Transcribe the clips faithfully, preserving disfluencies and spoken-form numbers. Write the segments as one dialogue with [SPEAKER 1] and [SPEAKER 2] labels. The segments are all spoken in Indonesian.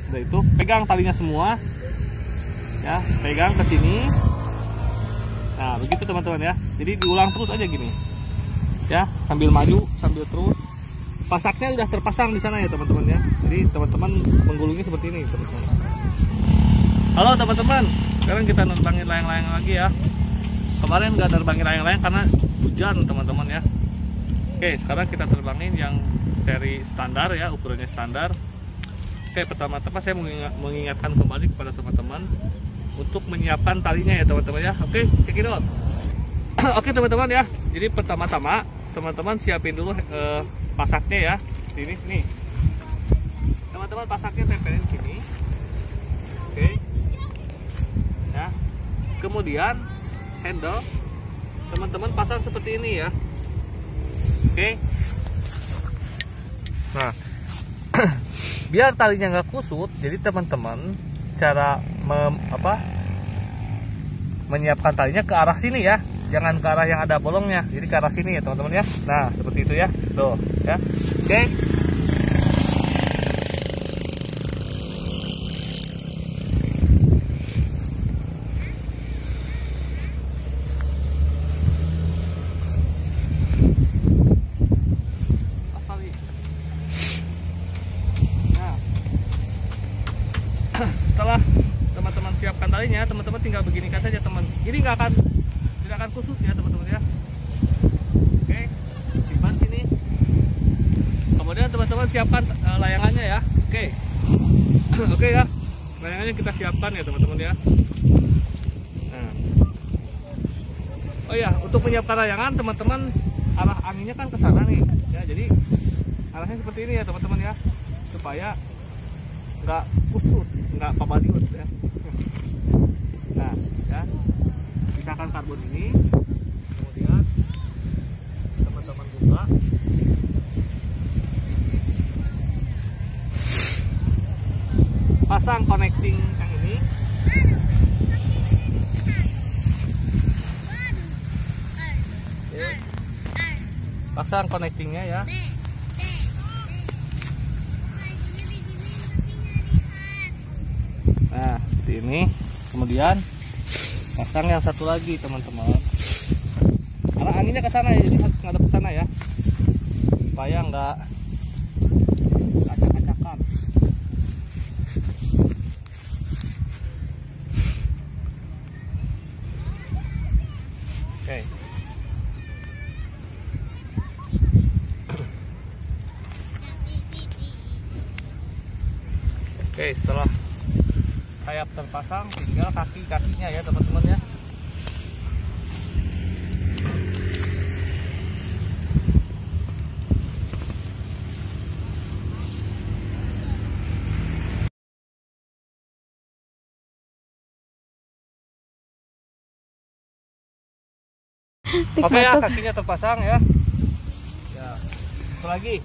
[SPEAKER 1] sudah itu pegang talinya semua ya, pegang ke sini. Nah begitu teman-teman ya, jadi diulang terus aja gini ya, sambil maju sambil terus. Pasaknya udah terpasang di sana ya teman-teman ya, jadi teman-teman menggulungnya seperti ini teman-teman. Halo teman-teman, sekarang kita nerbangin layang-layang lagi ya. Kemarin nggak nerbangin layang-layang karena hujan teman-teman ya. Oke, sekarang kita terbangin yang seri standar ya, ukurannya standar. Oke, pertama-tama saya mengingatkan kembali kepada teman-teman untuk menyiapkan talinya ya teman-teman ya. Oke, check it out. Oke teman-teman ya, jadi pertama-tama teman-teman siapin dulu eh, pasaknya ya. Sini, nih teman-teman, pasaknya tempelin sini. Oke ya, kemudian handle teman-teman pasang seperti ini ya. Oke, nah biar talinya nggak kusut, jadi teman-teman cara mem, apa, menyiapkan talinya ke arah sini ya, jangan ke arah yang ada bolongnya, jadi ke arah sini ya teman-teman ya. Nah seperti itu ya, tuh ya. Oke, setelah teman-teman siapkan talinya, teman-teman tinggal beginikan saja teman. Ini nggak akan tidak akan kusut ya teman-teman ya. Oke, simpan sini. Kemudian teman-teman siapkan uh, layangannya ya. Oke, oke ya, layangannya kita siapkan ya teman-teman ya. Nah. Oh ya, untuk menyiapkan layangan teman-teman, arah anginnya kan ke sana nih ya. Jadi arahnya seperti ini ya teman-teman ya, supaya nggak kusut, nggak pabadiut ya. Nah ya, pisahkan karbon ini, kemudian teman-teman buka, pasang connecting yang ini. Oke. Pasang connectingnya ya. Nah seperti ini, kemudian pasang yang satu lagi teman-teman. Arah anginnya ke sana ya, jadi harus ngadep ke sana ya, supaya nggak acak-acakan. Oke. Oke, setelah sayap terpasang, tinggal kaki-kakinya ya teman-teman ya. Oke ya, kakinya terpasang ya. Ya, satu lagi.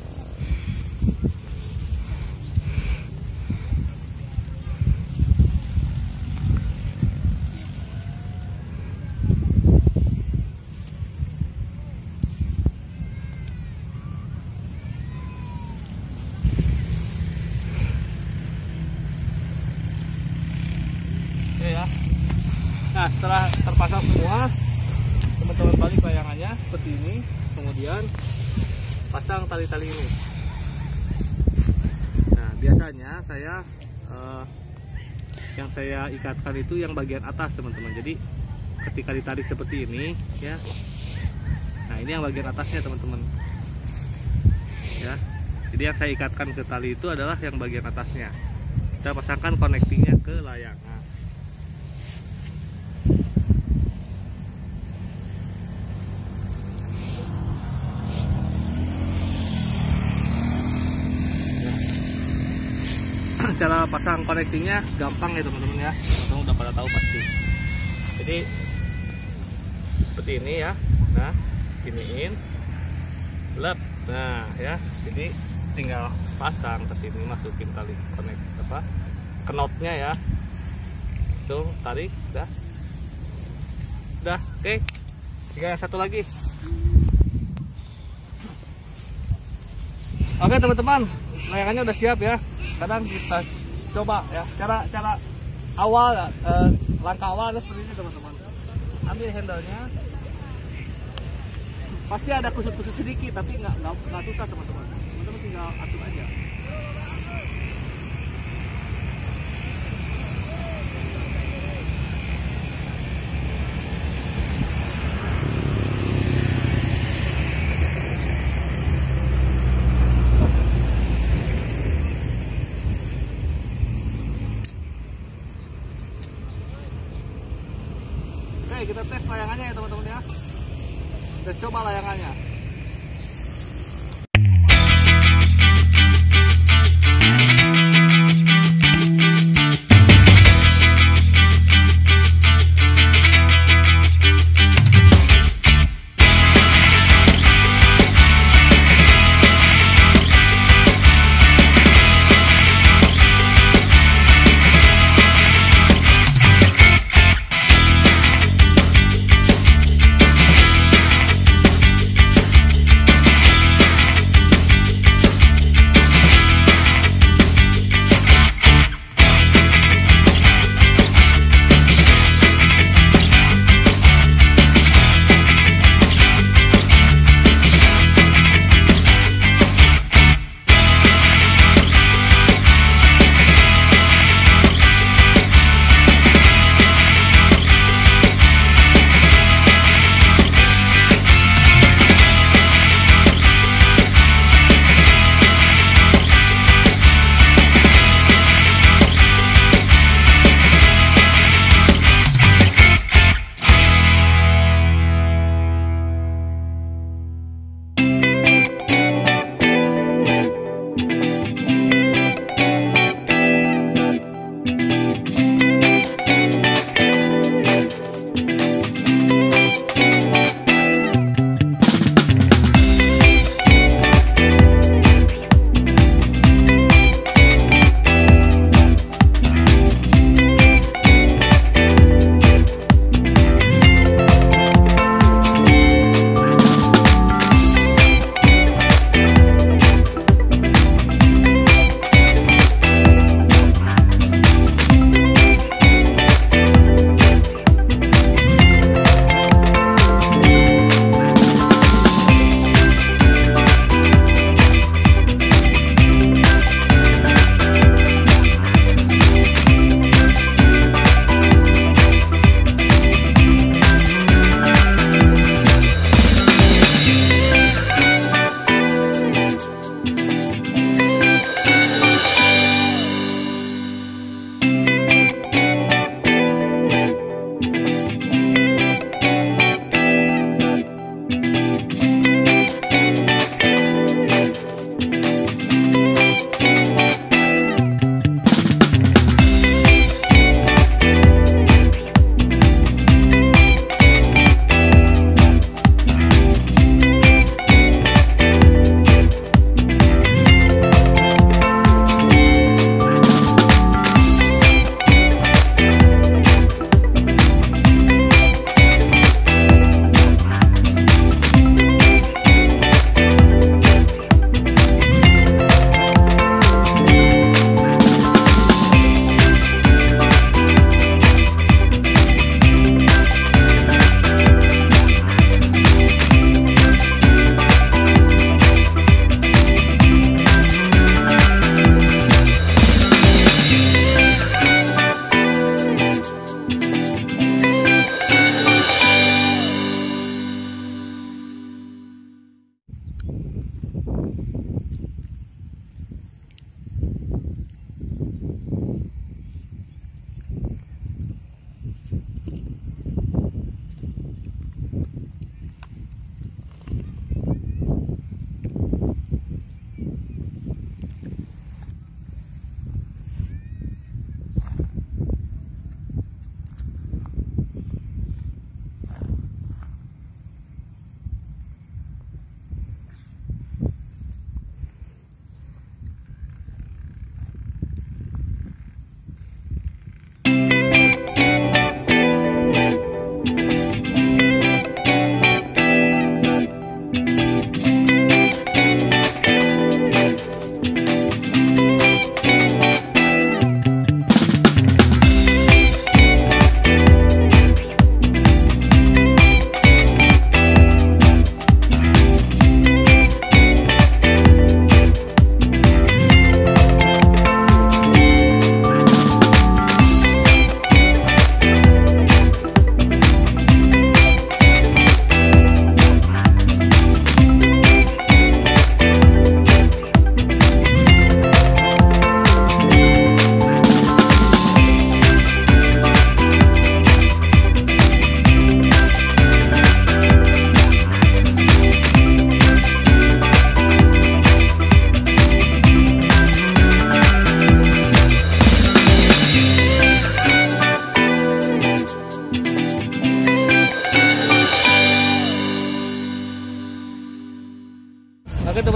[SPEAKER 1] Ya. Nah setelah terpasang semua, teman-teman balik layangannya seperti ini, kemudian pasang tali-tali ini. Nah biasanya saya eh, yang saya ikatkan itu yang bagian atas teman-teman. Jadi ketika ditarik seperti ini ya, nah ini yang bagian atasnya teman-teman ya. Jadi yang saya ikatkan ke tali itu adalah yang bagian atasnya. Kita pasangkan connectingnya ke layangan. Cara pasang connectingnya gampang ya teman-teman ya, teman-teman udah pada tahu pasti. Jadi seperti ini ya, nah giniin, lep, nah ya, jadi tinggal pasang ke sini, masukin tali connect apa, knotnya ya, so tarik, dah, dah, oke, tinggal yang satu lagi. Oke teman-teman, layangannya udah siap ya. Sekarang kita coba ya, cara cara awal eh, langkah awal ada seperti ini teman-teman. Ambil handle-nya, pasti ada kusut-kusut sedikit tapi nggak nggak nggak susah teman-teman. Teman-teman tinggal atur aja. Oke, kita tes layangannya ya teman-teman ya. Kita coba layangannya.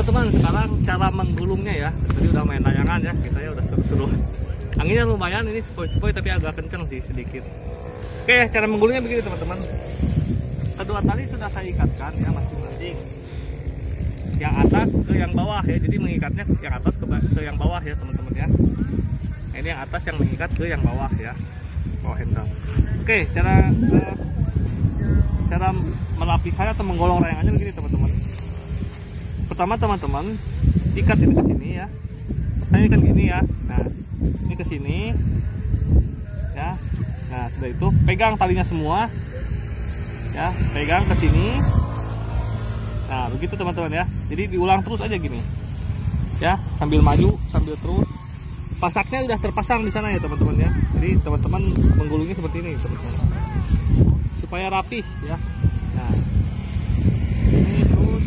[SPEAKER 1] teman-teman, sekarang cara menggulungnya ya. Tadi udah main layangan ya, kita ya udah seru-seru. Anginnya lumayan, ini sepoi-sepoi tapi agak kenceng sih sedikit. Oke, cara menggulungnya begini teman-teman. Kedua tali sudah saya ikatkan ya masing-masing. Yang atas ke yang bawah ya, jadi mengikatnya yang atas ke, ke yang bawah ya teman-teman ya. Nah, ini yang atas yang mengikat ke yang bawah ya, bawah handle. Oke, cara uh, cara melapikannya atau menggolong layangannya begini teman-teman. Pertama teman-teman, ikat ini ke sini ya. Saya ikat gini ya. Nah, ini ke sini ya. Nah, sudah itu pegang talinya semua ya, pegang ke sini. Nah, begitu teman-teman ya. Jadi diulang terus aja gini ya, sambil maju sambil terus. Pasaknya udah terpasang di sana ya teman-teman ya. Jadi teman-teman menggulungnya seperti ini teman-teman, supaya rapih ya. Nah, ini terus.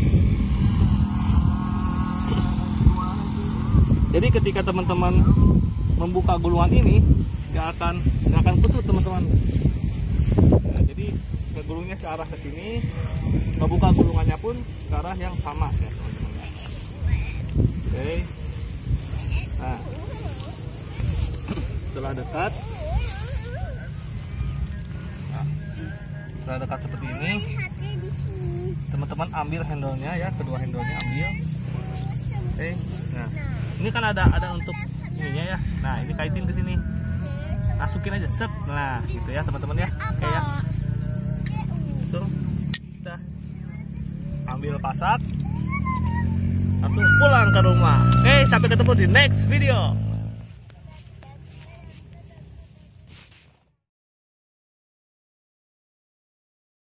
[SPEAKER 1] Jadi ketika teman-teman membuka gulungan ini nggak akan nggak akan kusut teman-teman. Nah, jadi gulungnya searah ke sini, membuka gulungannya pun ke arah yang sama ya teman-teman. Oke. Nah, setelah dekat, nah, setelah dekat seperti ini, teman-teman ambil handle-nya ya, kedua handle-nya ambil. Oke. Nah, ini kan ada ada untuk ininya ya. Nah, ini kaitin ke sini. Masukin aja set. Nah, gitu ya teman-teman ya. Oke ya. Langsung kita ambil pasak, langsung pulang ke rumah. Oke, sampai ketemu di next video.